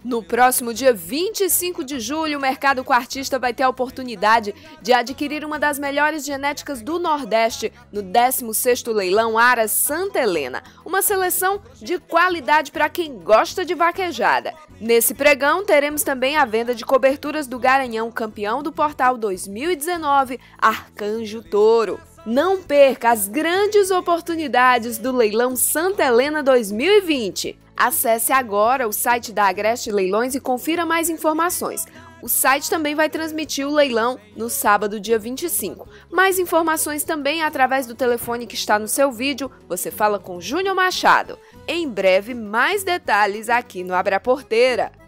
No próximo dia 25 de julho, o mercado quartista vai ter a oportunidade de adquirir uma das melhores genéticas do Nordeste no 16º Leilão Aras Santa Helena, uma seleção de qualidade para quem gosta de vaquejada. Nesse pregão, teremos também a venda de coberturas do Garanhão campeão do Portal 2019, Arcanjo Touro. Não perca as grandes oportunidades do Leilão Santa Helena 2020. Acesse agora o site da Agreste Leilões e confira mais informações. O site também vai transmitir o leilão no sábado, dia 25. Mais informações também através do telefone que está no seu vídeo. Você fala com Júnior Machado. Em breve, mais detalhes aqui no Abre a Porteira.